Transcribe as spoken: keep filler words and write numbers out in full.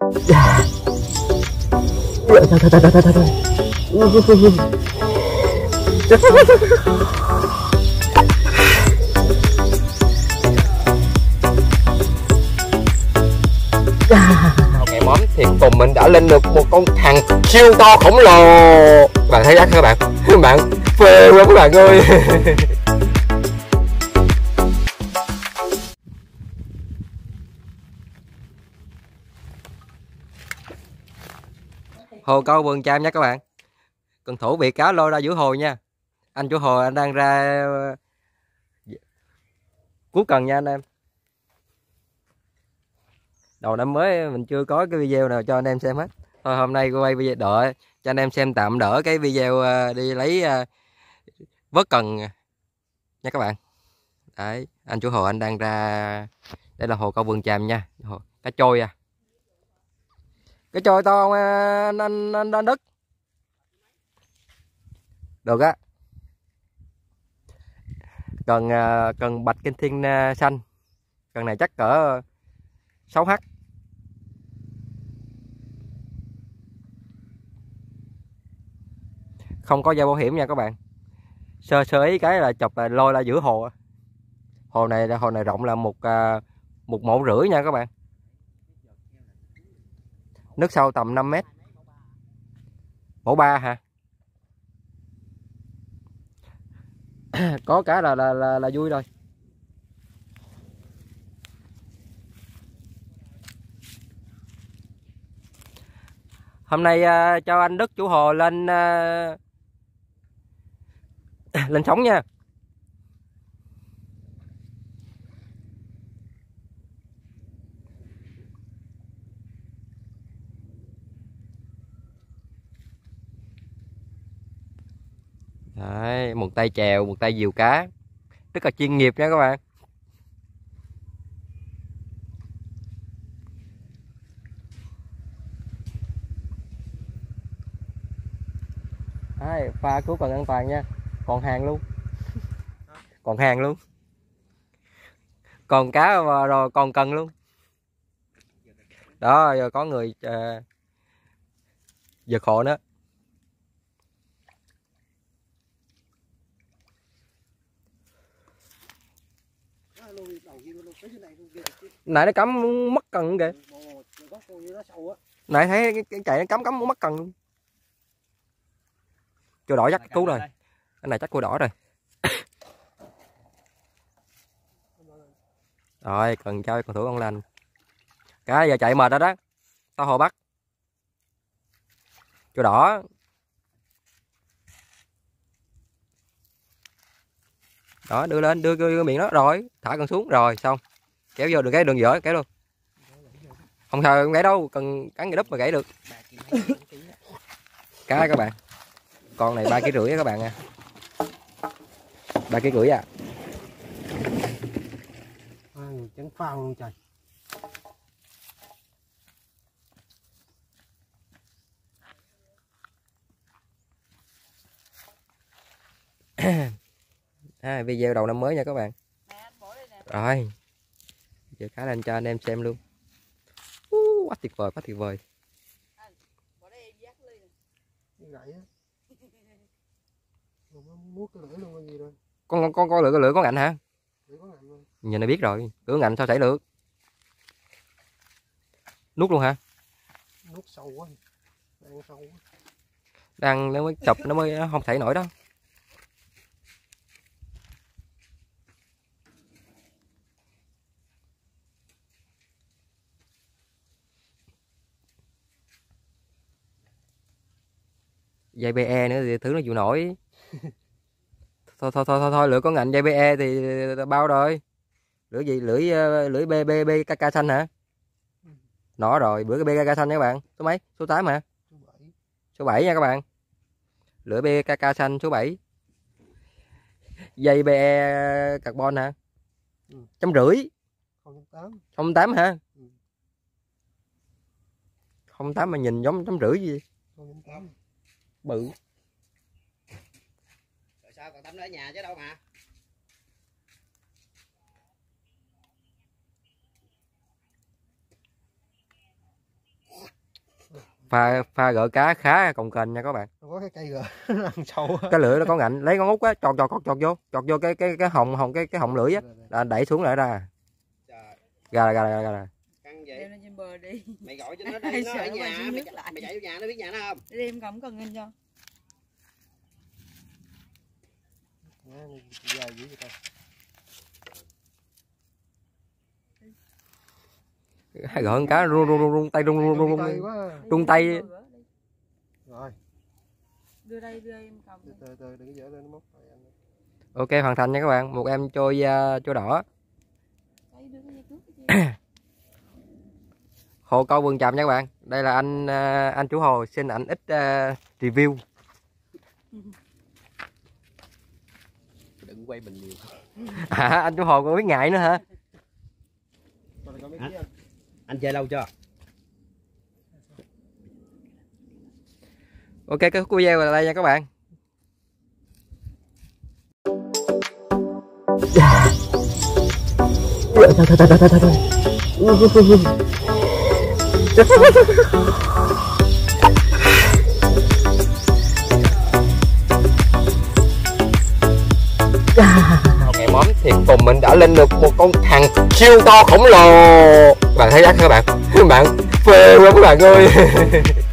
Thôi thôi thôi thôi thôi thôi. Ngày móm thì cùng mình đã lên được một con thằng siêu to khổng lồ. Các bạn thấy không các bạn? Các bạn phê quá các bạn ơi. Hồ câu Vườn Chàm nha các bạn. Cần thủ bị cá lôi ra giữa hồ nha. Anh chủ hồ anh đang ra cứu cần nha anh em. Đầu năm mới mình chưa có cái video nào cho anh em xem hết. Thôi hôm nay quay video đợi cho anh em xem tạm đỡ cái video đi lấy vớt cần nha các bạn. Đấy, anh chủ hồ anh đang ra. Đây là hồ câu Vườn Chàm nha. Hồ cá trôi à. Cá trôi to không anh, anh, anh, anh Đức? Được á. Cần cần bạch kinh thiên xanh. Cần này chắc cỡ sáu h. Không có dây bảo hiểm nha các bạn. Sơ sơ ý cái là chụp là lôi ra giữa hồ. Hồ này là hồ này rộng là một một mẫu rưỡi nha các bạn. Nước sâu tầm năm mét. Mẫu ba hả? Có cá là là là, là vui rồi. Hôm nay uh, cho anh Đức chủ hồ lên uh, lên sóng nha. Đấy, một tay chèo, một tay dìu cá. Rất là chuyên nghiệp nha các bạn. Đấy, pha cứu cần an toàn nha. Còn hàng luôn. Còn hàng luôn. Còn cá và rồi còn cần luôn. Đó, giờ có người uh, giật hộ nữa. Nãy nó cắm mất cần kìa. Nãy thấy cái, cái chạy nó cắm cắm mất cần luôn. Cua đỏ chắc cứu rồi. Cái này chắc cua đỏ rồi. Rồi cần chơi còn thủ con lành. Cá giờ chạy mệt rồi đó. Tao hồ bắt. Cua đỏ. Đó đưa lên đưa, đưa, đưa miệng đó rồi thả con xuống rồi xong kéo vô được cái đường dở kéo luôn. Không sao không gãy đâu, cần cắn cái đúp mà gãy được. Cá các bạn, con này ba ký rưỡi các bạn nha, ba ký rưỡi à. Trắng phao luôn trời. À, video đầu năm mới nha các bạn. Rồi giờ cá lên cho anh em xem luôn. uh, quá tuyệt vời, quá tuyệt vời. con con con lưỡi con lưỡi có ngạnh hả? Nhìn nó biết rồi, lưỡi ngạnh sao chảy được. Nút luôn hả? Nút sâu quá, đang sâu quá. Đang nó mới chụp nó mới không thể nổi đó. Dây bê e nữa thì thứ nó chịu nổi. thôi thôi thôi thôi thôi lưỡi có ngạnh dây bê e thì bao rồi. Lưỡi gì? Lưỡi lưỡi b b b kk xanh hả? Nó rồi, bữa cái bê ca ca xanh nha các bạn. Số mấy? Số tám hả? Số bảy nha các bạn. Lưỡi bê ca ca xanh số bảy. Dây bê e carbon hả? Ừ. Trăm rưỡi. Không tám hả? Ừ. Không tám mà nhìn giống trăm rưỡi gì? Bự. Rồi sao còn Tâm nó ở nhà chứ đâu mà. pha pha gỡ cá khá cồng kềnh nha các bạn. Có cái cây gỡ nó ăn sâu. Cái lưỡi nó có ngạnh, lấy con út á, chọt chọt chọt chọt vô, chọt vô cái cái cái hồng hồng cái cái họng lưỡi á, là đẩy xuống lại ra. Ra ra ra ra ra. Căng vậy. Đem lên trên bờ đi. Mày gọi cho nó đi, nó ở nhà, mày, mày chạy vô nhà nó biết nhà nó không? Đi em cầm cần lên cho. Dài dữ vậy ta. Hay gọi con cá run run run run tay run run run run run tay. Rồi. Đưa đây đưa em cầm. Từ từ từ đừng dở lên nó móc. Ok, hoàn thành nha các bạn, một em trôi uh, trôi đỏ. Hồ câu Vườn Tràm nha các bạn. Đây là anh uh, anh chủ hồ xin ảnh ít uh, review. Đừng quay mình nhiều. À, anh chủ hồ còn biết ngại nữa hả? Anh, anh chơi lâu chưa? Ok, cái khúc video là đây nha các bạn. Ngày móm thì cùng mình đã lên được một con thằng siêu to khổng lồ. Bạn thấy chắc các bạn? Các bạn phê quá các bạn ơi.